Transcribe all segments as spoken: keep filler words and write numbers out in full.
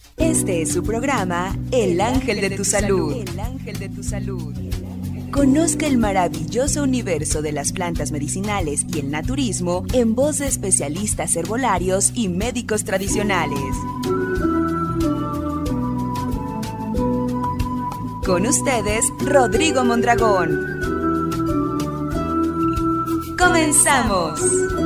Este es su programa, El Ángel de tu Salud. El Ángel de tu Salud. Conozca el maravilloso universo de las plantas medicinales y el naturismo en voz de especialistas herbolarios y médicos tradicionales. Con ustedes, Rodrigo Mondragón. ¡Comenzamos!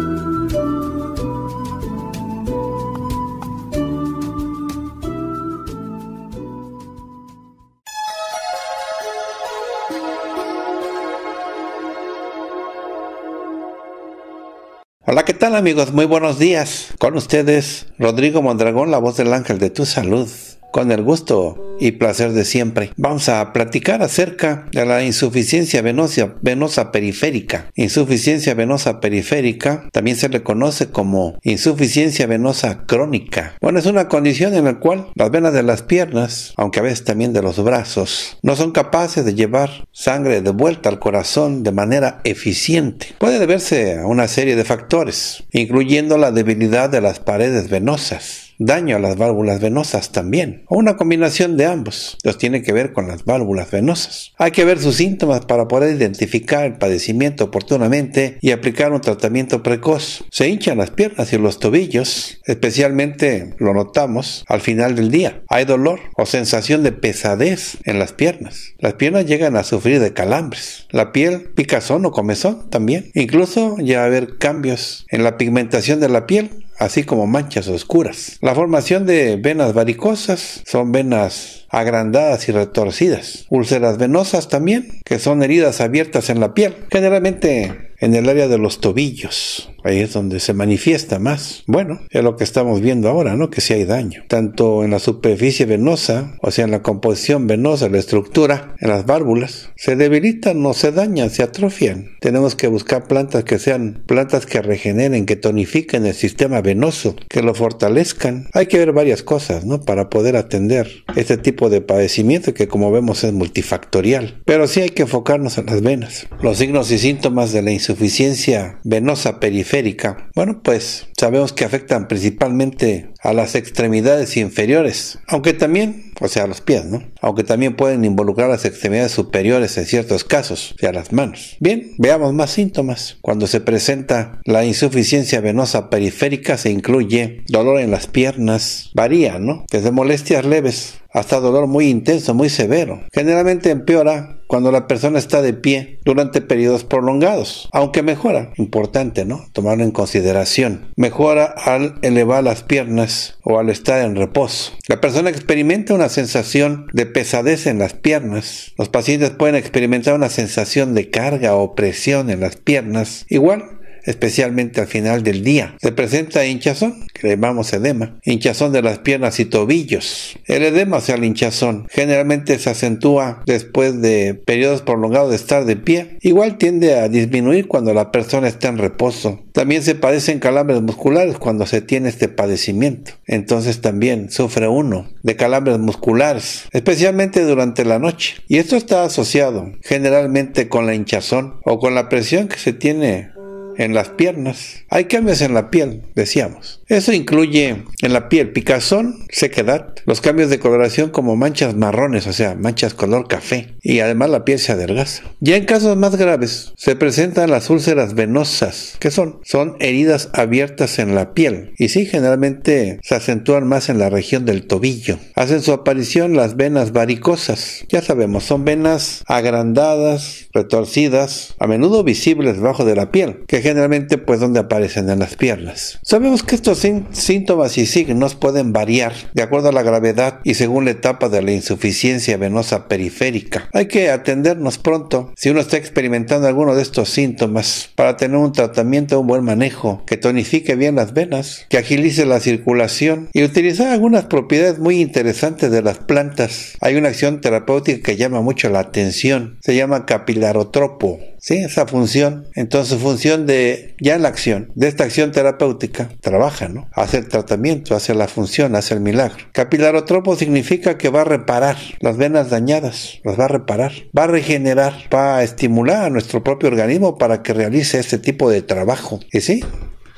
Hola, ¿qué tal amigos? Muy buenos días. Con ustedes, Rodrigo Mondragón, la voz del Ángel de tu Salud. Con el gusto y placer de siempre. Vamos a platicar acerca de la insuficiencia venosa, venosa periférica. Insuficiencia venosa periférica también se le conoce como insuficiencia venosa crónica. Bueno, es una condición en la cual las venas de las piernas, aunque a veces también de los brazos, no son capaces de llevar sangre de vuelta al corazón de manera eficiente. Puede deberse a una serie de factores, incluyendo la debilidad de las paredes venosas, daño a las válvulas venosas también, o una combinación de ambos. Los tiene que ver con las válvulas venosas. Hay que ver sus síntomas para poder identificar el padecimiento oportunamente y aplicar un tratamiento precoz. Se hinchan las piernas y los tobillos, especialmente lo notamos al final del día. Hay dolor o sensación de pesadez en las piernas. Las piernas llegan a sufrir de calambres. La piel picazón o comezón también. Incluso ya va a haber cambios en la pigmentación de la piel, así como manchas oscuras. La formación de venas varicosas son venas agrandadas y retorcidas. Úlceras venosas también, que son heridas abiertas en la piel, generalmente en el área de los tobillos. Ahí es donde se manifiesta más. Bueno, es lo que estamos viendo ahora, ¿no? Que sí hay daño. Tanto en la superficie venosa, o sea, en la composición venosa, la estructura, en las válvulas, se debilitan o se dañan, se atrofian. Tenemos que buscar plantas que sean plantas que regeneren, que tonifiquen el sistema venoso, que lo fortalezcan. Hay que ver varias cosas, ¿no? Para poder atender este tipo de padecimiento que, como vemos, es multifactorial. Pero sí hay que enfocarnos en las venas. Los signos y síntomas de la insuficiencia venosa periférica. Bueno, pues sabemos que afectan principalmente a las extremidades inferiores, aunque también, o sea, a los pies, ¿no? Aunque también pueden involucrar las extremidades superiores en ciertos casos, o sea, las manos. Bien, veamos más síntomas. Cuando se presenta la insuficiencia venosa periférica, se incluye dolor en las piernas, varía, ¿no? Desde molestias leves hasta dolor muy intenso, muy severo. Generalmente empeora cuando la persona está de pie durante periodos prolongados, aunque mejora, importante, ¿no? Tomarlo en consideración. Mejora al elevar las piernas o al estar en reposo. La persona experimenta una sensación de pesadez en las piernas. Los pacientes pueden experimentar una sensación de carga o presión en las piernas. Igual, especialmente al final del día. Se presenta hinchazón, que le llamamos edema, hinchazón de las piernas y tobillos. El edema, o sea, el hinchazón, generalmente se acentúa después de periodos prolongados de estar de pie. Igual tiende a disminuir cuando la persona está en reposo. También se padecen calambres musculares cuando se tiene este padecimiento. Entonces también sufre uno de calambres musculares, especialmente durante la noche. Y esto está asociado generalmente con la hinchazón o con la presión que se tiene en las piernas. Hay cambios en la piel, decíamos. Eso incluye en la piel picazón, sequedad, los cambios de coloración como manchas marrones, o sea, manchas color café, y además la piel se adelgaza. Ya en casos más graves se presentan las úlceras venosas. ¿Qué son? Son heridas abiertas en la piel, y sí, generalmente se acentúan más en la región del tobillo. Hacen su aparición las venas varicosas. Ya sabemos, son venas agrandadas, retorcidas, a menudo visibles debajo de la piel, que generalmente pues donde aparecen en las piernas. Sabemos que estos síntomas y signos pueden variar de acuerdo a la gravedad y según la etapa de la insuficiencia venosa periférica. Hay que atendernos pronto si uno está experimentando alguno de estos síntomas para tener un tratamiento, un buen manejo, que tonifique bien las venas, que agilice la circulación y utilizar algunas propiedades muy interesantes de las plantas. Hay una acción terapéutica que llama mucho la atención, se llama capilarotropo. Sí, esa función. Entonces, función de, ya en la acción, de esta acción terapéutica, trabaja, ¿no? Hace el tratamiento, hace la función, hace el milagro. Capilarotropo significa que va a reparar las venas dañadas, las va a reparar, va a regenerar, va a estimular a nuestro propio organismo para que realice este tipo de trabajo. ¿Y sí?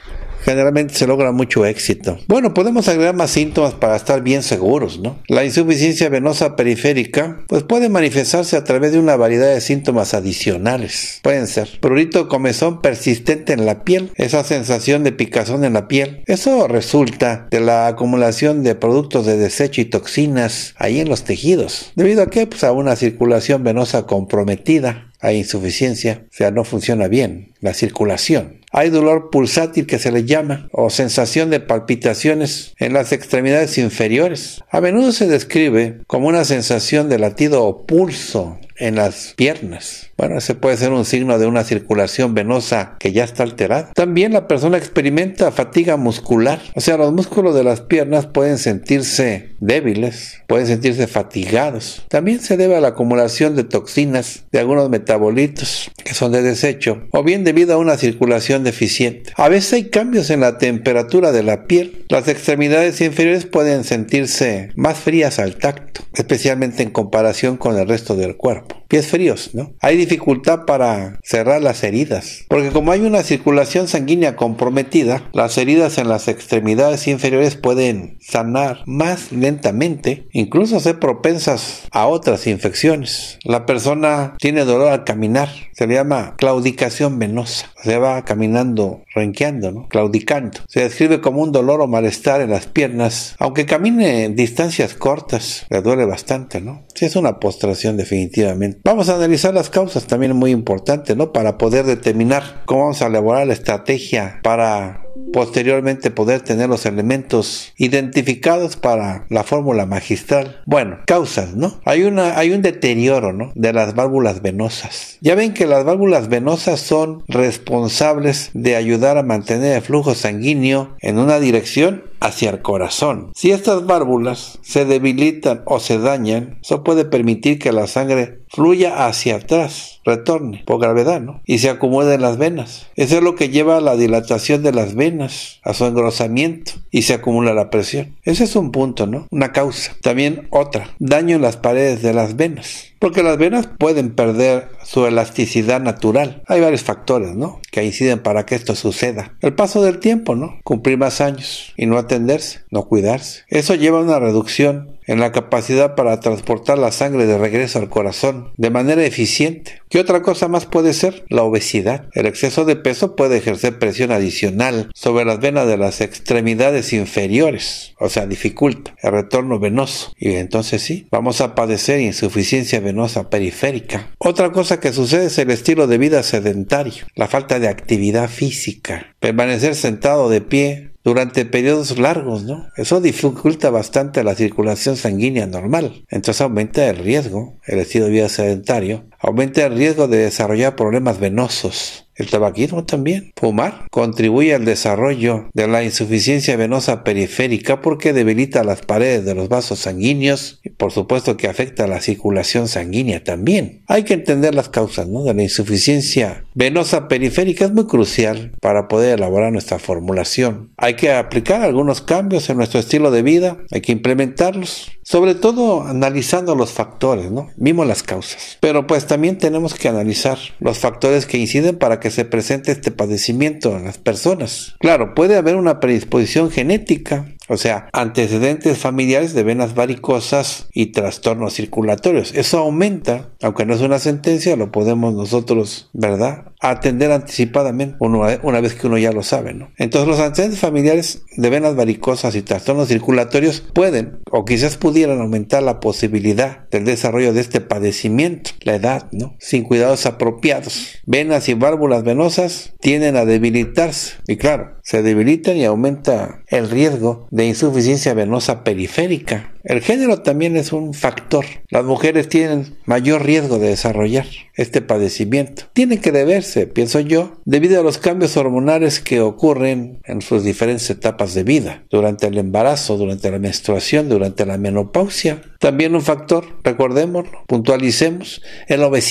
generalmente se logra mucho éxito. Bueno, podemos agregar más síntomas para estar bien seguros, ¿no? La insuficiencia venosa periférica pues puede manifestarse a través de una variedad de síntomas adicionales. Pueden ser prurito, comezón persistente en la piel, esa sensación de picazón en la piel. Eso resulta de la acumulación de productos de desecho y toxinas ahí en los tejidos. ¿Debido a qué? Pues a una circulación venosa comprometida. Hay insuficiencia, o sea, no funciona bien la circulación. Hay dolor pulsátil que se le llama, o sensación de palpitaciones en las extremidades inferiores. A menudo se describe como una sensación de latido o pulso en las piernas. Bueno, ese puede ser un signo de una circulación venosa que ya está alterada. También la persona experimenta fatiga muscular, o sea, los músculos de las piernas pueden sentirse débiles, pueden sentirse fatigados. También se debe a la acumulación de toxinas de algunos metabolitos que son de desecho, o bien debido a una circulación deficiente. A veces hay cambios en la temperatura de la piel. Las extremidades inferiores pueden sentirse más frías al tacto, especialmente en comparación con el resto del cuerpo. Pies fríos, ¿no? Hay dificultad para cerrar las heridas, porque como hay una circulación sanguínea comprometida, las heridas en las extremidades inferiores pueden sanar más lentamente, incluso ser propensas a otras infecciones. La persona tiene dolor al caminar, se le llama claudicación venosa, se va caminando, renqueando, ¿no? Claudicando. Se describe como un dolor o malestar en las piernas, aunque camine en distancias cortas, le duele bastante, ¿no? Sí, es una postración definitivamente. Vamos a analizar las causas, también es muy importante, ¿no? Para poder determinar cómo vamos a elaborar la estrategia para posteriormente poder tener los elementos identificados para la fórmula magistral. Bueno, causas, ¿no? Hay una, hay un deterioro, ¿no? De las válvulas venosas. Ya ven que las válvulas venosas son responsables de ayudar a mantener el flujo sanguíneo en una dirección hacia el corazón. Si estas válvulas se debilitan o se dañan, eso puede permitir que la sangre fluya hacia atrás, retorne por gravedad, ¿no? Y se acumule en las venas. Eso es lo que lleva a la dilatación de las venas, a su engrosamiento, y se acumula la presión. Ese es un punto, ¿no? Una causa. También otra, daño en las paredes de las venas, porque las venas pueden perder su elasticidad natural. Hay varios factores, ¿no? Que inciden para que esto suceda. El paso del tiempo, ¿no? Cumplir más años y no atenderse, no cuidarse. Eso lleva a una reducción en la capacidad para transportar la sangre de regreso al corazón de manera eficiente. ¿Qué otra cosa más puede ser? La obesidad. El exceso de peso puede ejercer presión adicional sobre las venas de las extremidades inferiores, o sea, dificulta el retorno venoso. Y entonces sí, vamos a padecer insuficiencia venosa periférica. Otra cosa que sucede es el estilo de vida sedentario, la falta de actividad física, permanecer sentado de pie durante periodos largos, ¿no? Eso dificulta bastante la circulación sanguínea normal. Entonces aumenta el riesgo, el estilo de vida sedentario, aumenta el riesgo de desarrollar problemas venosos. El tabaquismo también. Fumar contribuye al desarrollo de la insuficiencia venosa periférica porque debilita las paredes de los vasos sanguíneos y por supuesto que afecta a la circulación sanguínea también. Hay que entender las causas, ¿no? de la insuficiencia venosa periférica. Es muy crucial para poder elaborar nuestra formulación. Hay que aplicar algunos cambios en nuestro estilo de vida, hay que implementarlos, sobre todo analizando los factores, ¿no? Vimos las causas, pero pues también tenemos que analizar los factores que inciden para que se presente este padecimiento en las personas. Claro, puede haber una predisposición genética, o sea, antecedentes familiares de venas varicosas y trastornos circulatorios. Eso aumenta, aunque no es una sentencia, lo podemos nosotros, ¿verdad?, atender anticipadamente una, una vez que uno ya lo sabe, ¿no? Entonces los antecedentes familiares de venas varicosas y trastornos circulatorios pueden, o quizás pudieran aumentar la posibilidad del desarrollo de este padecimiento. La edad, ¿no? Sin cuidados apropiados. Venas y válvulas venosas tienden a debilitarse. Y claro, se debilitan y aumenta el riesgo de insuficiencia venosa periférica. El género también es un factor. Las mujeres tienen mayor riesgo de desarrollar este padecimiento. Tiene que deberse, pienso yo, debido a los cambios hormonales que ocurren en sus diferentes etapas de vida, durante el embarazo, durante la menstruación, durante la menopausia. También un factor, recordémoslo, puntualicemos, es la obesidad.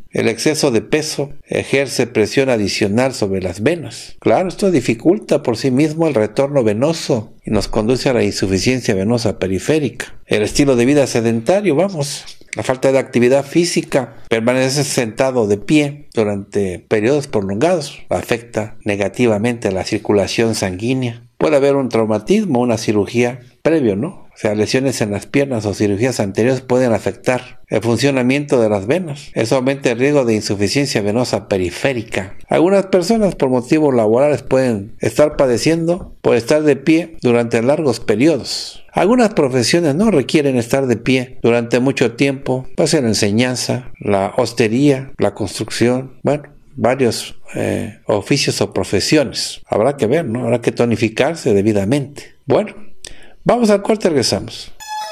El exceso de peso ejerce presión adicional sobre las venas. Claro, esto dificulta por sí mismo el retorno venoso y nos conduce a la insuficiencia venosa periférica. El estilo de vida sedentario, vamos, la falta de actividad física, permanecer sentado de pie durante periodos prolongados afecta negativamente a la circulación sanguínea. Puede haber un traumatismo, una cirugía previo, ¿no? O sea, lesiones en las piernas o cirugías anteriores pueden afectar el funcionamiento de las venas. Eso aumenta el riesgo de insuficiencia venosa periférica. Algunas personas por motivos laborales pueden estar padeciendo por estar de pie durante largos periodos. Algunas profesiones no requieren estar de pie durante mucho tiempo, puede ser la enseñanza, la hostería, la construcción, bueno, varios eh, oficios o profesiones. Habrá que ver, ¿no? Habrá que tonificarse debidamente. Bueno, vamos al corte y regresamos.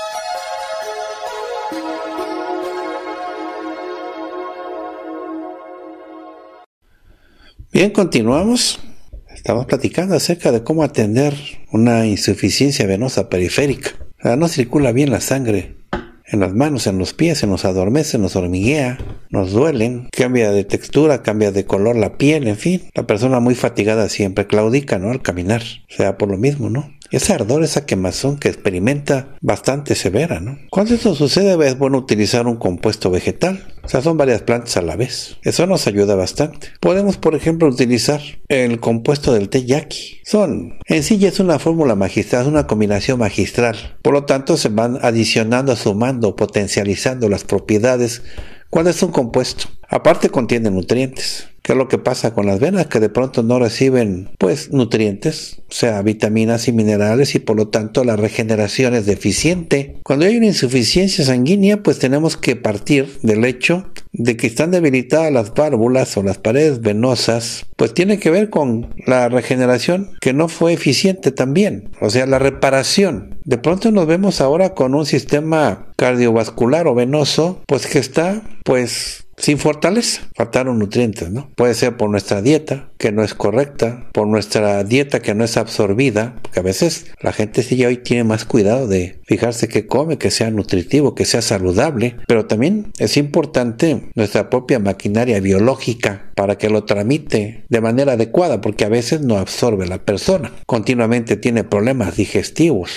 Bien, continuamos. Estamos platicando acerca de cómo atender una insuficiencia venosa periférica. O sea, no circula bien la sangre en las manos, en los pies, se nos adormece, nos hormiguea, nos duelen, cambia de textura, cambia de color la piel, en fin. La persona muy fatigada siempre claudica, ¿no? Al caminar. O sea, por lo mismo, ¿no? Ese ardor, esa quemazón que experimenta bastante severa, ¿no? Cuando esto sucede es bueno utilizar un compuesto vegetal. O sea, son varias plantas a la vez. Eso nos ayuda bastante. Podemos, por ejemplo, utilizar el compuesto del té yaqui. Son, en sí ya es una fórmula magistral, es una combinación magistral. Por lo tanto, se van adicionando, sumando, potencializando las propiedades cuando es un compuesto. Aparte contiene nutrientes. ¿Qué es lo que pasa con las venas? Que de pronto no reciben, pues, nutrientes, o sea, vitaminas y minerales, y por lo tanto la regeneración es deficiente. Cuando hay una insuficiencia sanguínea, pues tenemos que partir del hecho de que están debilitadas las válvulas o las paredes venosas, pues tiene que ver con la regeneración que no fue eficiente también, o sea, la reparación. De pronto nos vemos ahora con un sistema cardiovascular o venoso, pues que está, pues, sin fortaleza, faltaron nutrientes, ¿no? Puede ser por nuestra dieta, que no es correcta, por nuestra dieta que no es absorbida, porque a veces la gente sí ya hoy tiene más cuidado de fijarse qué come, que sea nutritivo, que sea saludable, pero también es importante nuestra propia maquinaria biológica para que lo tramite de manera adecuada, porque a veces no absorbe la persona, continuamente tiene problemas digestivos.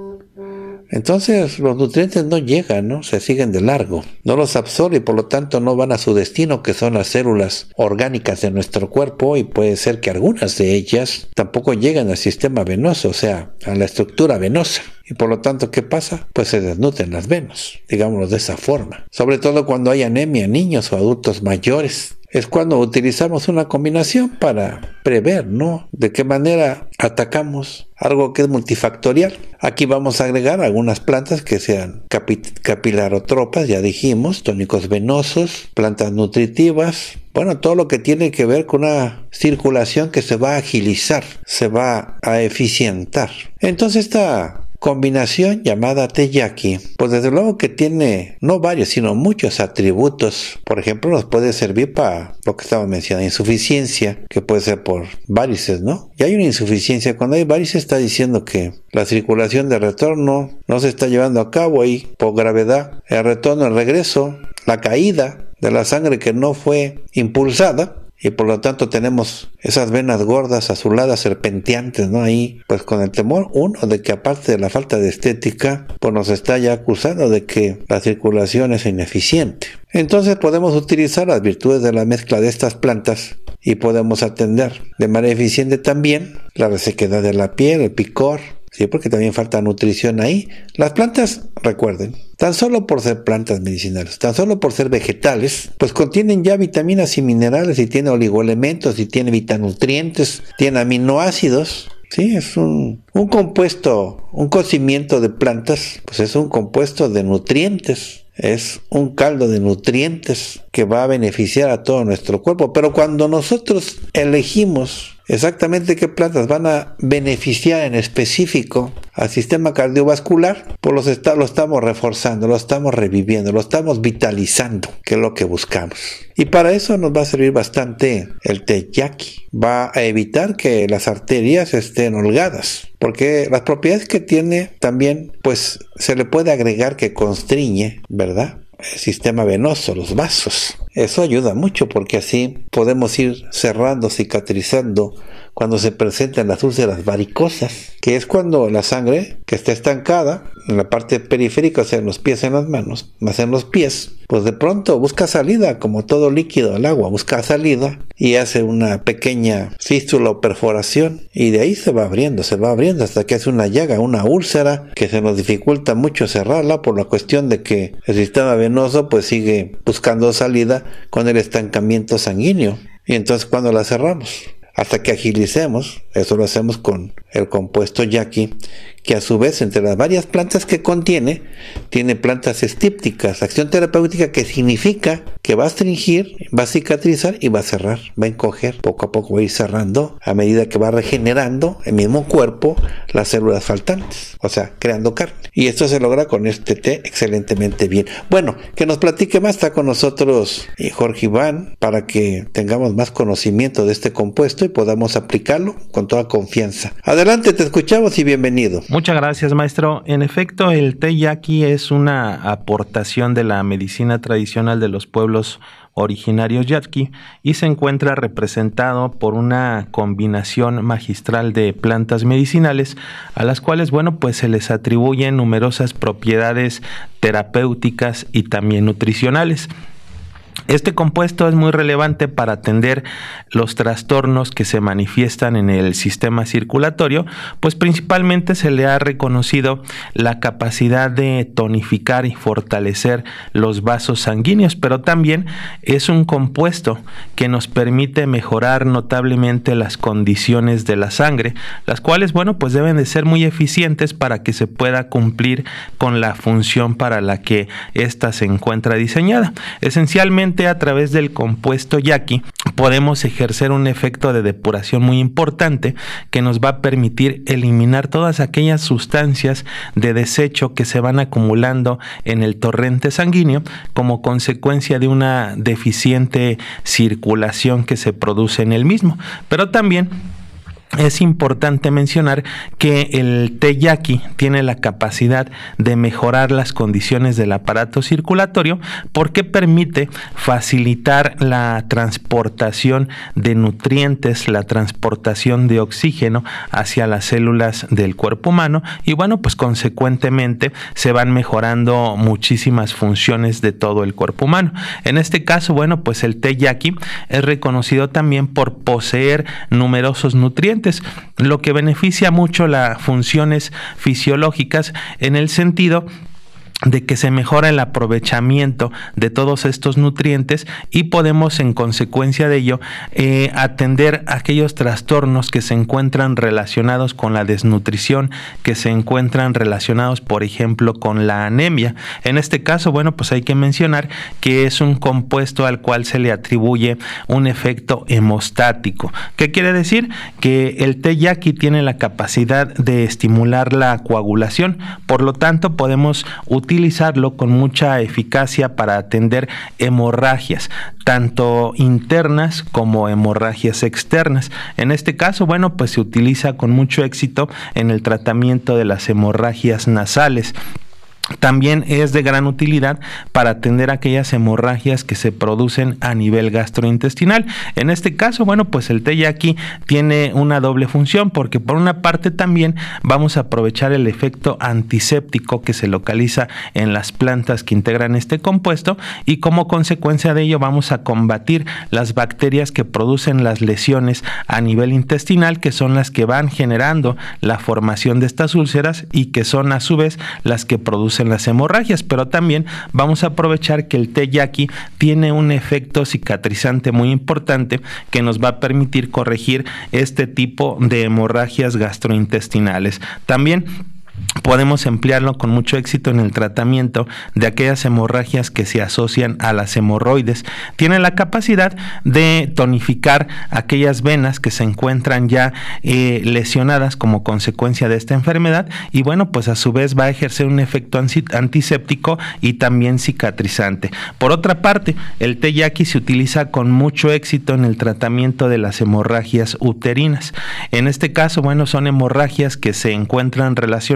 Entonces los nutrientes no llegan, ¿no? Se siguen de largo, no los absorbe y por lo tanto no van a su destino, que son las células orgánicas de nuestro cuerpo, y puede ser que algunas de ellas tampoco llegan al sistema venoso, o sea, a la estructura venosa. Y por lo tanto, ¿qué pasa? Pues se desnutren las venas, digámoslo de esa forma. Sobre todo cuando hay anemia en niños o adultos mayores. Es cuando utilizamos una combinación para prever, ¿no? De qué manera atacamos algo que es multifactorial. Aquí vamos a agregar algunas plantas que sean capi- capilarotropas, ya dijimos, tónicos venosos, plantas nutritivas. Bueno, todo lo que tiene que ver con una circulación que se va a agilizar, se va a eficientar. Entonces esta combinación llamada té yaqui, pues desde luego que tiene no varios, sino muchos atributos. Por ejemplo, nos puede servir para lo que estaba mencionando, insuficiencia, que puede ser por varices, ¿no? Y hay una insuficiencia, cuando hay varices está diciendo que la circulación de retorno no se está llevando a cabo, y por gravedad, el retorno, el regreso, la caída de la sangre que no fue impulsada, y por lo tanto tenemos esas venas gordas, azuladas, serpenteantes, ¿no? Ahí, pues con el temor, uno, de que aparte de la falta de estética, pues nos está ya acusando de que la circulación es ineficiente. Entonces podemos utilizar las virtudes de la mezcla de estas plantas y podemos atender de manera eficiente también la resequedad de la piel, el picor, sí, porque también falta nutrición ahí. Las plantas, recuerden, tan solo por ser plantas medicinales, tan solo por ser vegetales, pues contienen ya vitaminas y minerales, y tienen oligoelementos, y tienen vitanutrientes, tienen aminoácidos. Sí, es un, un compuesto, un cocimiento de plantas, pues es un compuesto de nutrientes. Es un caldo de nutrientes que va a beneficiar a todo nuestro cuerpo. Pero cuando nosotros elegimos exactamente qué plantas van a beneficiar en específico al sistema cardiovascular, pues los está, lo estamos reforzando, lo estamos reviviendo, lo estamos vitalizando, que es lo que buscamos. Y para eso nos va a servir bastante el té yaqui. Va a evitar que las arterias estén holgadas, porque las propiedades que tiene también, pues se le puede agregar que constriñe, ¿verdad?, el sistema venoso, los vasos. Eso ayuda mucho porque así podemos ir cerrando, cicatrizando cuando se presentan las úlceras varicosas, que es cuando la sangre que está estancada en la parte periférica, o sea, en los pies, en las manos, más en los pies, pues de pronto busca salida, como todo líquido, el agua busca salida y hace una pequeña fístula o perforación y de ahí se va abriendo, se va abriendo hasta que hace una llaga, una úlcera que se nos dificulta mucho cerrarla por la cuestión de que el sistema venoso pues sigue buscando salida con el estancamiento sanguíneo. Y entonces cuando la cerramos, hasta que agilicemos, eso lo hacemos con el compuesto yaqui, que a su vez entre las varias plantas que contiene, tiene plantas estípticas, acción terapéutica, que significa que va a astringir, va a cicatrizar y va a cerrar, va a encoger, poco a poco va a ir cerrando a medida que va regenerando el mismo cuerpo las células faltantes, o sea, creando carne. Y esto se logra con este té excelentemente bien. Bueno, que nos platique más, está con nosotros Jorge Iván, para que tengamos más conocimiento de este compuesto y podamos aplicarlo con toda confianza. Adelante, te escuchamos y bienvenido. Muchas gracias, maestro. En efecto, el té yaqui es una aportación de la medicina tradicional de los pueblos originarios yaqui y se encuentra representado por una combinación magistral de plantas medicinales a las cuales, bueno, pues se les atribuyen numerosas propiedades terapéuticas y también nutricionales. Este compuesto es muy relevante para atender los trastornos que se manifiestan en el sistema circulatorio, pues principalmente se le ha reconocido la capacidad de tonificar y fortalecer los vasos sanguíneos, pero también es un compuesto que nos permite mejorar notablemente las condiciones de la sangre, las cuales, bueno, pues deben de ser muy eficientes para que se pueda cumplir con la función para la que ésta se encuentra diseñada. Esencialmente, a través del compuesto yaqui podemos ejercer un efecto de depuración muy importante que nos va a permitir eliminar todas aquellas sustancias de desecho que se van acumulando en el torrente sanguíneo como consecuencia de una deficiente circulación que se produce en el mismo. Pero también es importante mencionar que el té yaqui tiene la capacidad de mejorar las condiciones del aparato circulatorio porque permite facilitar la transportación de nutrientes, la transportación de oxígeno hacia las células del cuerpo humano y, bueno, pues consecuentemente se van mejorando muchísimas funciones de todo el cuerpo humano. En este caso, bueno, pues el té yaqui es reconocido también por poseer numerosos nutrientes, lo que beneficia mucho las funciones fisiológicas en el sentido de que se mejora el aprovechamiento de todos estos nutrientes y podemos en consecuencia de ello eh, atender aquellos trastornos que se encuentran relacionados con la desnutrición, que se encuentran relacionados por ejemplo con la anemia. En este caso, bueno, pues hay que mencionar que es un compuesto al cual se le atribuye un efecto hemostático. ¿Qué quiere decir? Que el té yaqui tiene la capacidad de estimular la coagulación, por lo tanto podemos utilizar utilizarlo con mucha eficacia para atender hemorragias, tanto internas como hemorragias externas. En este caso, bueno, pues se utiliza con mucho éxito en el tratamiento de las hemorragias nasales. También es de gran utilidad para atender aquellas hemorragias que se producen a nivel gastrointestinal. En este caso, bueno, pues el té yaqui tiene una doble función porque por una parte también vamos a aprovechar el efecto antiséptico que se localiza en las plantas que integran este compuesto y como consecuencia de ello vamos a combatir las bacterias que producen las lesiones a nivel intestinal, que son las que van generando la formación de estas úlceras y que son a su vez las que producen en las hemorragias, pero también vamos a aprovechar que el té yaqui tiene un efecto cicatrizante muy importante que nos va a permitir corregir este tipo de hemorragias gastrointestinales. También podemos emplearlo con mucho éxito en el tratamiento de aquellas hemorragias que se asocian a las hemorroides. Tiene la capacidad de tonificar aquellas venas que se encuentran ya eh, lesionadas como consecuencia de esta enfermedad y bueno, pues a su vez va a ejercer un efecto antiséptico y también cicatrizante. Por otra parte, el té yaqui se utiliza con mucho éxito en el tratamiento de las hemorragias uterinas. En este caso, bueno, son hemorragias que se encuentran relacionadas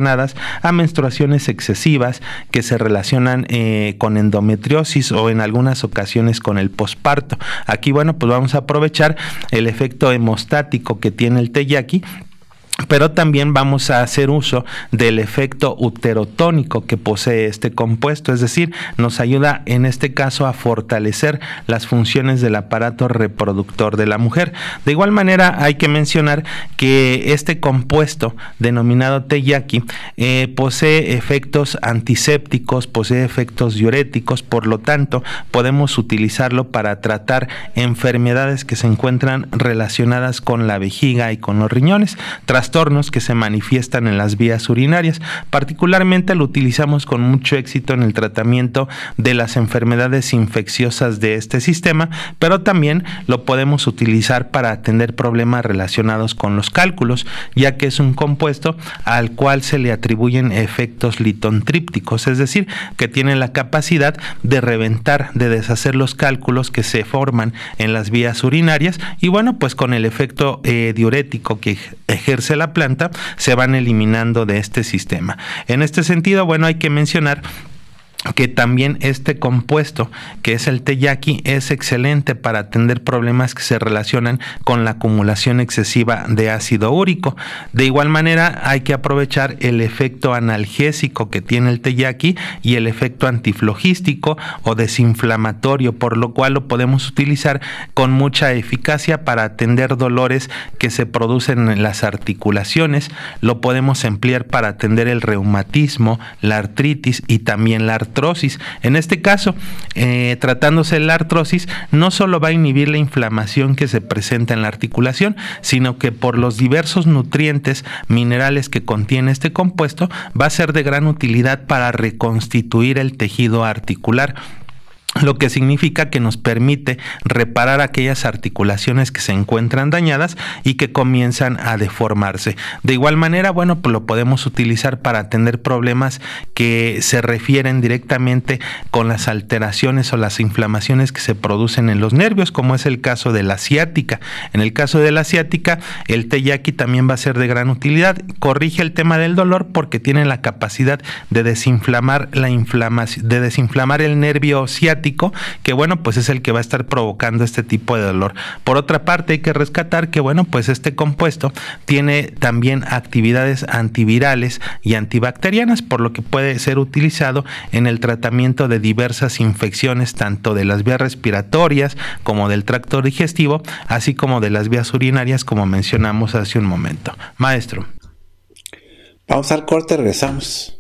a menstruaciones excesivas que se relacionan eh, con endometriosis o en algunas ocasiones con el posparto. Aquí, bueno, pues vamos a aprovechar el efecto hemostático que tiene el teyaki, pero también vamos a hacer uso del efecto uterotónico que posee este compuesto, es decir, nos ayuda en este caso a fortalecer las funciones del aparato reproductor de la mujer. De igual manera, hay que mencionar que este compuesto denominado teyaki eh, posee efectos antisépticos, posee efectos diuréticos, por lo tanto, podemos utilizarlo para tratar enfermedades que se encuentran relacionadas con la vejiga y con los riñones, trastornos que se manifiestan en las vías urinarias. Particularmente lo utilizamos con mucho éxito en el tratamiento de las enfermedades infecciosas de este sistema, pero también lo podemos utilizar para atender problemas relacionados con los cálculos, ya que es un compuesto al cual se le atribuyen efectos litontrípticos, es decir, que tiene la capacidad de reventar, de deshacer los cálculos que se forman en las vías urinarias, y bueno, pues con el efecto eh, diurético que ejerce la planta, se van eliminando de este sistema. En este sentido, bueno, hay que mencionar que también este compuesto, que es el teyaki, es excelente para atender problemas que se relacionan con la acumulación excesiva de ácido úrico. De igual manera, hay que aprovechar el efecto analgésico que tiene el teyaki y el efecto antiflogístico o desinflamatorio, por lo cual lo podemos utilizar con mucha eficacia para atender dolores que se producen en las articulaciones. Lo podemos emplear para atender el reumatismo, la artritis y también la artrosis. En este caso, eh, tratándose de la artrosis, no solo va a inhibir la inflamación que se presenta en la articulación, sino que por los diversos nutrientes, minerales que contiene este compuesto, va a ser de gran utilidad para reconstituir el tejido articular, lo que significa que nos permite reparar aquellas articulaciones que se encuentran dañadas y que comienzan a deformarse. De igual manera, bueno, pues lo podemos utilizar para atender problemas que se refieren directamente con las alteraciones o las inflamaciones que se producen en los nervios, como es el caso de la ciática. En el caso de la ciática, el teyaki también va a ser de gran utilidad. Corrige el tema del dolor porque tiene la capacidad de desinflamar la inflamación, de desinflamar el nervio ciático, que bueno, pues es el que va a estar provocando este tipo de dolor. Por otra parte, hay que rescatar que bueno, pues este compuesto tiene también actividades antivirales y antibacterianas, por lo que puede ser utilizado en el tratamiento de diversas infecciones, tanto de las vías respiratorias como del tracto digestivo, así como de las vías urinarias, como mencionamos hace un momento. Maestro. Vamos al corte, regresamos.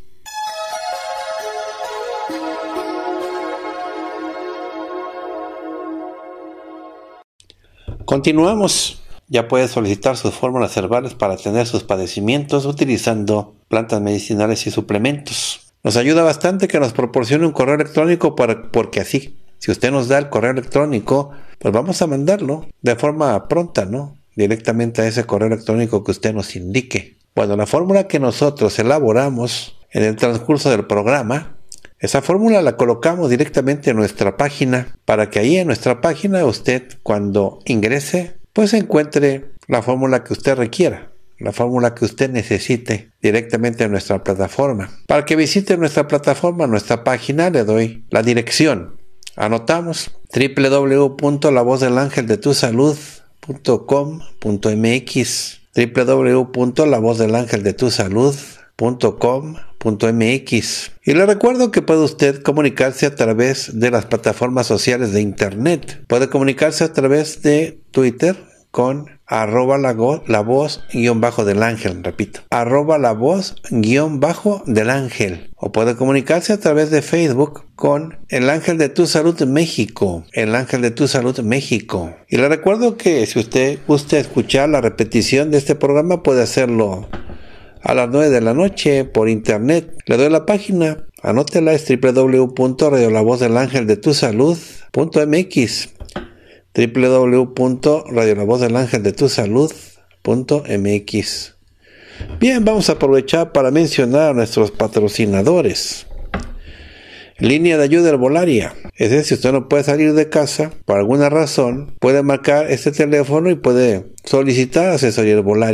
Continuamos. Ya puede solicitar sus fórmulas herbales para atender sus padecimientos utilizando plantas medicinales y suplementos. Nos ayuda bastante que nos proporcione un correo electrónico para, porque así, si usted nos da el correo electrónico, pues vamos a mandarlo de forma pronta, ¿no? Directamente a ese correo electrónico que usted nos indique. Bueno, la fórmula que nosotros elaboramos en el transcurso del programa, esa fórmula la colocamos directamente en nuestra página para que ahí en nuestra página usted, cuando ingrese, pues encuentre la fórmula que usted requiera, la fórmula que usted necesite directamente en nuestra plataforma. Para que visite nuestra plataforma, nuestra página, le doy la dirección. Anotamos doble u doble u doble u punto la voz del ángel de tu salud punto com punto m x, doble u doble u doble u punto la voz del ángel de tu salud punto com punto m x. Y le recuerdo que puede usted comunicarse a través de las plataformas sociales de internet. Puede comunicarse a través de Twitter con arroba la, go, la voz guión bajo del ángel, repito, arroba la voz guión bajo del ángel. O puede comunicarse a través de Facebook con El Ángel de tu Salud México, El Ángel de tu Salud México. Y le recuerdo que si usted gusta escuchar la repetición de este programa, puede hacerlo a las nueve de la noche por internet. Le doy la página, anótela, es doble u doble u doble u punto radio la voz del ángel de tu salud punto m x, doble u doble u doble u punto radio la voz del ángel de tu salud punto m x. Bien, vamos a aprovechar para mencionar a nuestros patrocinadores. Línea de ayuda herbolaria. Es decir, si usted no puede salir de casa por alguna razón, puede marcar este teléfono y puede solicitar asesoría herbolaria.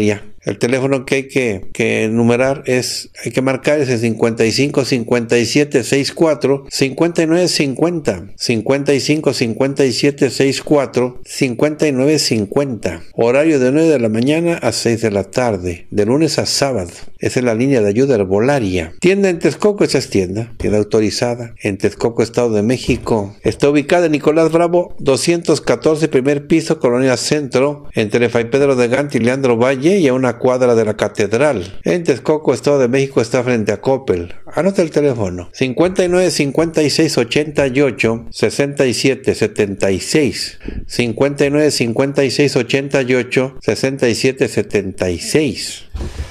El teléfono que hay que, que numerar es, hay que marcar es el cincuenta y cinco cincuenta y siete sesenta y cuatro cincuenta y nueve cincuenta. cincuenta y cinco cincuenta y siete sesenta y cuatro cincuenta y nueve cincuenta. Horario de nueve de la mañana a seis de la tarde, de lunes a sábado. Esa es la línea de ayuda herbolaria. Tienda en Texcoco, esa es tienda, tienda autorizada en Texcoco, Estado de México. Está ubicada en Nicolás Bravo, doscientos catorce, primer piso, Colonia Centro, entre Fray Pedro de Gante y Leandro Valle, y a una cuadra de la Catedral. En Texcoco, Estado de México, está frente a Coppel. Anota el teléfono: cincuenta y nueve cincuenta y seis ochenta y ocho sesenta y siete setenta y seis. cincuenta y nueve cincuenta y seis ochenta y ocho sesenta y siete setenta y seis.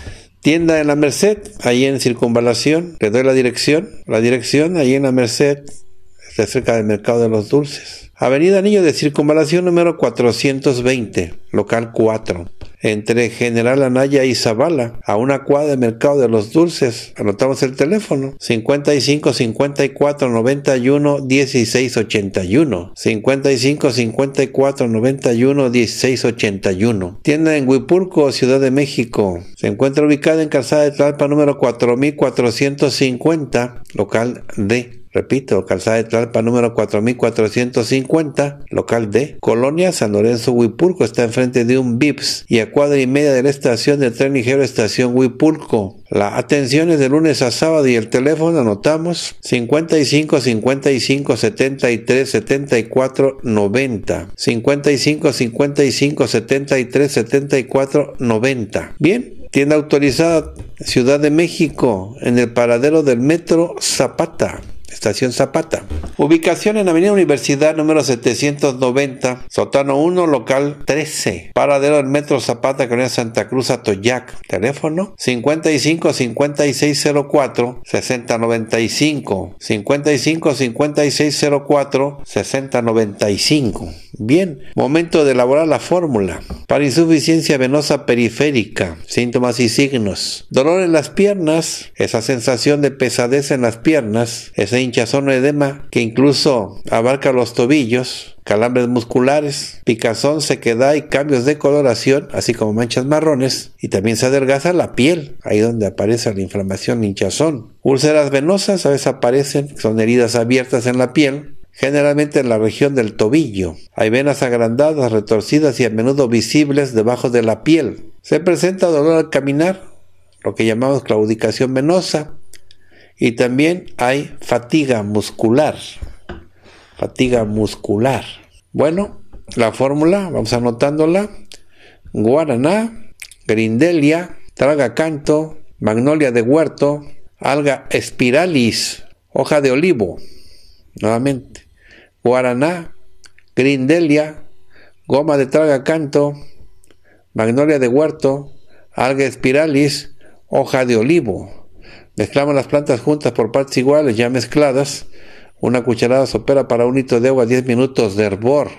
Tienda en la Merced, ahí en Circunvalación. Le doy la dirección. La dirección, ahí en la Merced, está cerca del Mercado de los Dulces. Avenida Anillo de Circunvalación número cuatrocientos veinte, local cuatro. Entre General Anaya y Zavala, a una cuadra del Mercado de los Dulces. Anotamos el teléfono: cincuenta y cinco cincuenta y cuatro noventa y uno dieciséis ochenta y uno. cincuenta y cinco cincuenta y cuatro noventa y uno dieciséis ochenta y uno. Tienda en Huipulco, Ciudad de México. Se encuentra ubicada en Calzada de Tlalpan número cuatro mil cuatrocientos cincuenta, local D. Repito, Calzada de Tlalpan número cuatro mil cuatrocientos cincuenta, local D. Colonia San Lorenzo, Huipulco. Está enfrente de un Vips y a cuadra y media de la estación de tren ligero Estación Huipulco. La atención es de lunes a sábado y el teléfono anotamos: cincuenta y cinco cincuenta y cinco setenta y tres setenta y cuatro noventa. cincuenta y cinco cincuenta y cinco setenta y tres setenta y cuatro noventa. Bien. Tienda autorizada Ciudad de México, en el paradero del Metro Zapata. Estación Zapata. Ubicación en Avenida Universidad número setecientos noventa, sótano uno, local trece. Paradero del Metro Zapata, Colonia Santa Cruz, Atoyac. Teléfono: cincuenta y cinco cincuenta y seis cero cuatro sesenta noventa y cinco. cincuenta y cinco cincuenta y seis cero cuatro sesenta noventa y cinco. Bien, momento de elaborar la fórmula. Para insuficiencia venosa periférica, síntomas y signos: dolor en las piernas, esa sensación de pesadez en las piernas, ese hinchazón o edema que incluso abarca los tobillos, calambres musculares, picazón, sequedad y cambios de coloración, así como manchas marrones, y también se adelgaza la piel, ahí donde aparece la inflamación, hinchazón. Úlceras venosas a veces aparecen, son heridas abiertas en la piel, generalmente en la región del tobillo. Hay venas agrandadas, retorcidas y a menudo visibles debajo de la piel. Se presenta dolor al caminar, lo que llamamos claudicación venosa, y también hay fatiga muscular. Fatiga muscular. Bueno, la fórmula, vamos anotándola: guaraná, grindelia, tragacanto, magnolia de huerto, alga spiralis, hoja de olivo. Nuevamente: guaraná, grindelia, goma de tragacanto, magnolia de huerto, alga spiralis, hoja de olivo. Mezclamos las plantas juntas por partes iguales, ya mezcladas. Una cucharada sopera para un litro de agua, diez minutos de hervor.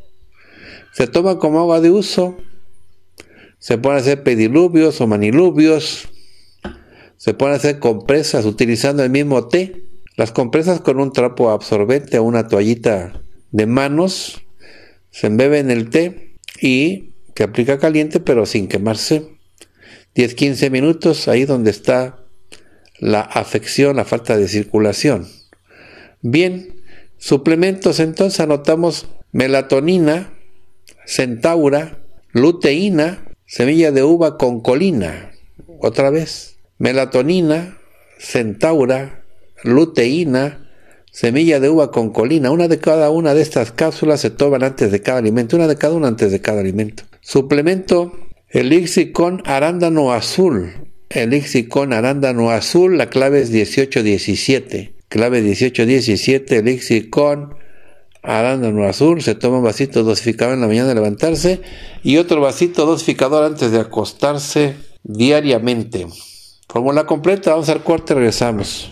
Se toma como agua de uso. Se pueden hacer pediluvios o maniluvios. Se pueden hacer compresas utilizando el mismo té. Las compresas con un trapo absorbente o una toallita de manos. Se embebe en el té y se aplica caliente pero sin quemarse. diez a quince minutos ahí donde está la afección, la falta de circulación. Bien, suplementos entonces anotamos: melatonina, centaura, luteína, semilla de uva con colina. Otra vez: melatonina, centaura, luteína, semilla de uva con colina. Una de cada una de estas cápsulas se toman antes de cada alimento, una de cada una antes de cada alimento. Suplemento: elixir con arándano azul. Elixir con arándano azul, la clave es dieciocho diecisiete. Clave dieciocho diecisiete, elixir con arándano azul. Se toma un vasito dosificador en la mañana de levantarse y otro vasito dosificador antes de acostarse diariamente. Fórmula completa, vamos al corte, regresamos.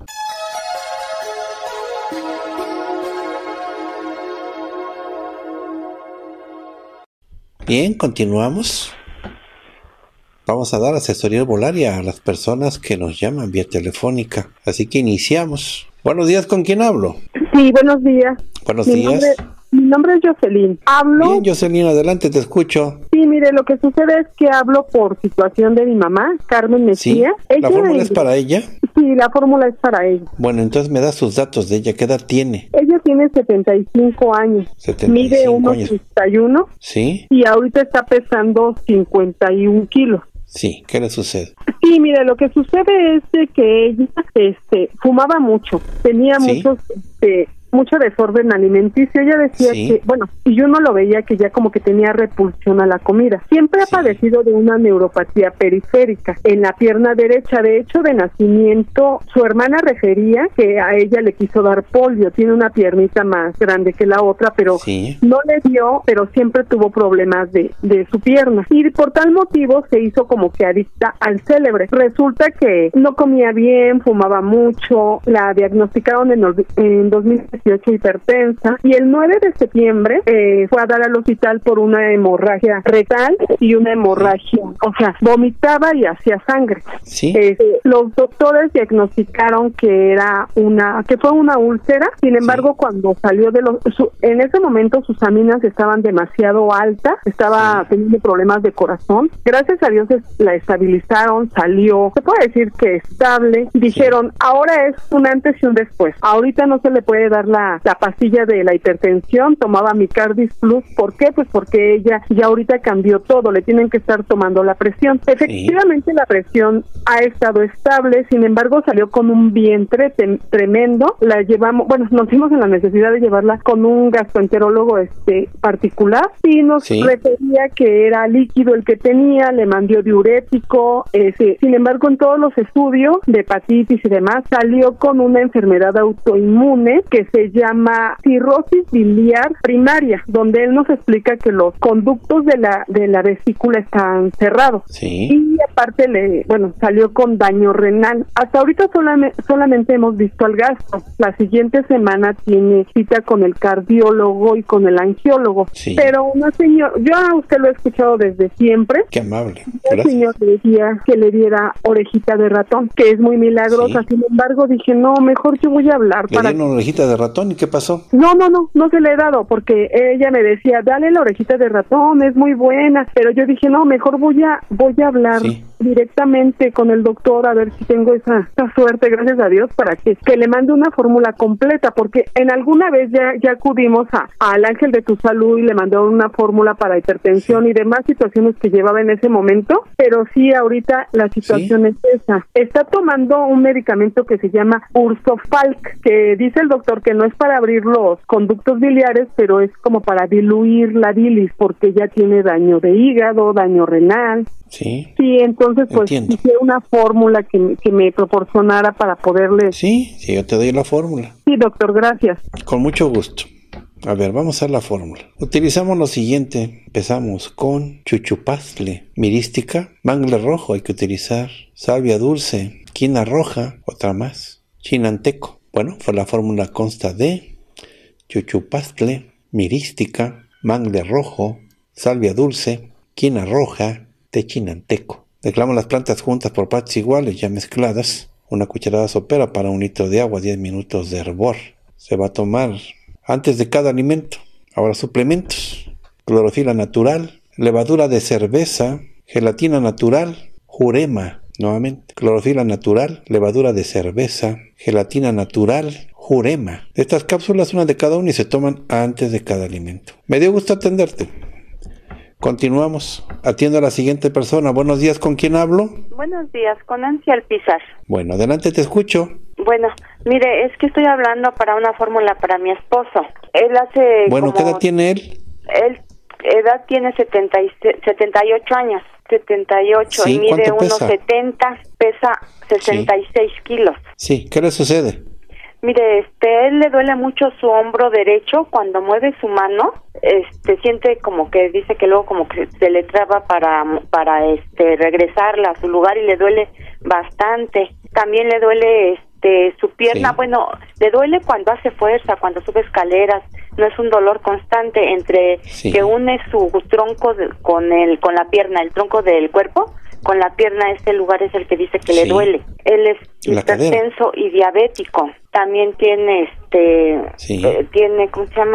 Bien, continuamos. Vamos a dar asesoría herbolaria a las personas que nos llaman vía telefónica. Así que iniciamos. Buenos días, ¿con quién hablo? Sí, buenos días. Buenos mi días. Nombre, mi nombre es Jocelyn. Hablo. Bien, Jocelyn, adelante, te escucho. Sí, mire, lo que sucede es que hablo por situación de mi mamá, Carmen Mejía. ¿Sí? ¿La fórmula es para ella? Sí, la fórmula es para ella. Bueno, entonces me da sus datos de ella. ¿Qué edad tiene? Ella tiene setenta y cinco años. setenta y cinco mide uno sesenta y uno. Sí. Y ahorita está pesando cincuenta y un kilos. Sí, ¿qué le sucede? Sí, mire, lo que sucede es de que ella este, fumaba mucho, tenía ¿Sí? muchos... Este, mucho desorden alimenticio. Ella decía sí. que, bueno, y yo no lo veía, que ya como que tenía repulsión a la comida. Siempre sí. ha padecido de una neuropatía periférica en la pierna derecha. De hecho, de nacimiento, su hermana refería que a ella le quiso dar polio. Tiene una piernita más grande que la otra, pero sí. no le dio, pero siempre tuvo problemas de, de su pierna. Y por tal motivo se hizo como que adicta al célebre. Resulta que no comía bien, fumaba mucho, la diagnosticaron en, en dos mil dieciocho hipertensa, y el nueve de septiembre eh, fue a dar al hospital por una hemorragia rectal y una hemorragia, o sea, vomitaba y hacía sangre. ¿Sí? Eh, los doctores diagnosticaron que era una, que fue una úlcera. Sin embargo, sí. cuando salió de los, su, en ese momento sus aminas estaban demasiado altas, estaba sí. teniendo problemas de corazón. Gracias a Dios es, la estabilizaron, salió, se puede decir que estable. Dijeron, sí. ahora es un antes y un después. Ahorita no se le puede dar La, la pastilla de la hipertensión, tomaba Micardis Plus. ¿Por qué? Pues porque ella ya ahorita cambió todo, le tienen que estar tomando la presión. Efectivamente, sí. la presión ha estado estable, sin embargo salió con un vientre te- tremendo. La llevamos, bueno, nos vimos en la necesidad de llevarla con un gastroenterólogo este particular, y nos sí. refería que era líquido el que tenía, le mandó diurético. Eh, sí. Sin embargo, en todos los estudios de hepatitis y demás, salió con una enfermedad autoinmune que se llama cirrosis biliar primaria, donde él nos explica que los conductos de la de la vesícula están cerrados. Sí. Y aparte le, bueno, salió con daño renal. Hasta ahorita solamente, solamente hemos visto al gastro. La siguiente semana tiene cita con el cardiólogo y con el angiólogo. Sí. Pero una señora, yo a usted lo he escuchado desde siempre. Qué amable. El señor le decía que le diera orejita de ratón, que es muy milagrosa. Sí. Sin embargo, dije, no, mejor yo voy a hablar. ¿Le para dieron una orejita de ratón y qué pasó? No, no, no, no se le he dado, porque ella me decía, dale la orejita de ratón, es muy buena, pero yo dije, no, mejor voy a voy a hablar sí. directamente con el doctor, a ver si tengo esa, esa suerte, gracias a Dios, para que, que le mande una fórmula completa, porque en alguna vez ya, ya acudimos a al Ángel de tu Salud y le mandaron una fórmula para hipertensión y demás situaciones que llevaba en ese momento, pero sí, ahorita la situación ¿Sí? es esa. Está tomando un medicamento que se llama Ursofalk, que dice el doctor que no es para abrir los conductos biliares, pero es como para diluir la bilis, porque ya tiene daño de hígado, daño renal. Sí. Sí, entonces pues hice una fórmula que, que me proporcionara para poderle... Sí, sí, yo te doy la fórmula. Sí, doctor, gracias. Con mucho gusto. A ver, vamos a la fórmula. Utilizamos lo siguiente. Empezamos con chuchupastle, mirística, mangle rojo, hay que utilizar, salvia dulce, quina roja, otra más, chinanteco. Bueno, pues la fórmula consta de chuchupastle, mirística, mangle rojo, salvia dulce, quina roja, té chinanteco. Mezclamos las plantas juntas por partes iguales, ya mezcladas. Una cucharada sopera para un litro de agua, diez minutos de hervor. Se va a tomar antes de cada alimento. Ahora suplementos. Clorofila natural, levadura de cerveza, gelatina natural, jurema. Nuevamente, clorofila natural, levadura de cerveza, gelatina natural, jurema. Estas cápsulas, una de cada una, y se toman antes de cada alimento. Me dio gusto atenderte. Continuamos. Atiendo a la siguiente persona. Buenos días, ¿con quién hablo? Buenos días, con Ansia Alpizar. Bueno, adelante, te escucho. Bueno, mire, es que estoy hablando para una fórmula para mi esposo. Él hace Bueno, como... ¿qué edad tiene él? Él, edad tiene setenta y ocho años. setenta y ocho, sí, y mide uno setenta, pesa sesenta y seis sí. kilos. Sí, ¿qué le sucede? Mire, este, él le duele mucho su hombro derecho cuando mueve su mano, este, siente como que dice que luego como que se le traba para, para, este, regresarla a su lugar y le duele bastante. También le duele, este, su pierna, sí. bueno, le duele cuando hace fuerza, cuando sube escaleras. No es un dolor constante entre sí. que une su tronco de, con el, con la pierna, el tronco del cuerpo. Con la pierna, este lugar es el que dice que sí. le duele. Él es hipertenso y diabético. También tiene, este, sí. eh, tiene, ¿cómo se llama?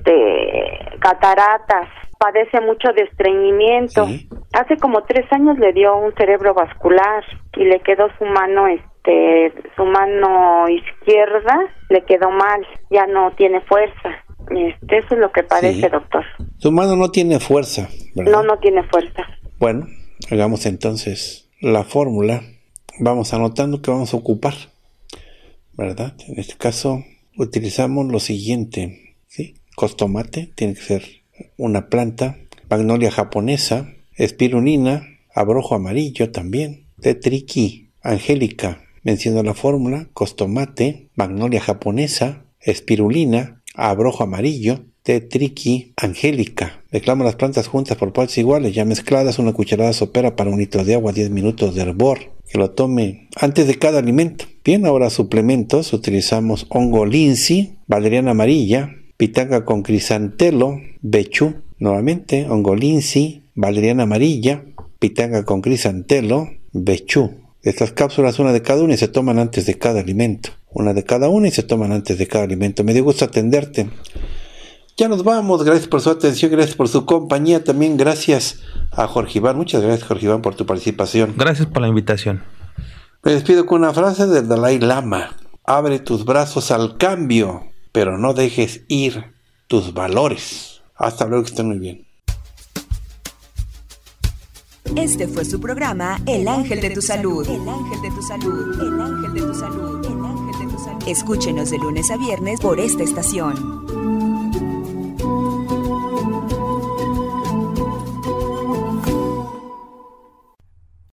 este cataratas, padece mucho de estreñimiento. Sí. Hace como tres años le dio un cerebro vascular y le quedó su mano, este, su mano izquierda le quedó mal, ya no tiene fuerza. Este, eso es lo que padece, sí. doctor. Su mano no tiene fuerza, ¿verdad? No, no tiene fuerza. Bueno, hagamos entonces la fórmula. Vamos anotando que vamos a ocupar, ¿verdad? En este caso utilizamos lo siguiente, ¿sí? Costomate, tiene que ser una planta, magnolia japonesa, espirulina, abrojo amarillo también, tetriqui, angélica. Menciono la fórmula: costomate, magnolia japonesa, espirulina, abrojo amarillo, tetriqui, angélica. Reclamo las plantas juntas por partes iguales, ya mezcladas, una cucharada sopera para un litro de agua, diez minutos de hervor. Que lo tome antes de cada alimento. Bien, ahora suplementos. Utilizamos hongo linsi, valeriana amarilla, pitanga con crisantelo, bechú. Nuevamente, hongo linsi, valeriana amarilla, pitanga con crisantelo, bechú. Estas cápsulas, una de cada una, y se toman antes de cada alimento. Una de cada una y se toman antes de cada alimento. Me dio gusto atenderte. Ya nos vamos. Gracias por su atención, gracias por su compañía. También gracias a Jorge Iván. Muchas gracias, Jorge Iván, por tu participación. Gracias por la invitación. Me despido con una frase del Dalai Lama: abre tus brazos al cambio, pero no dejes ir tus valores. Hasta luego, que estén muy bien. Este fue su programa El Ángel de tu Salud. El Ángel de tu Salud. El Ángel de tu Salud. El Ángel de tu Salud. Escúchenos de lunes a viernes por esta estación.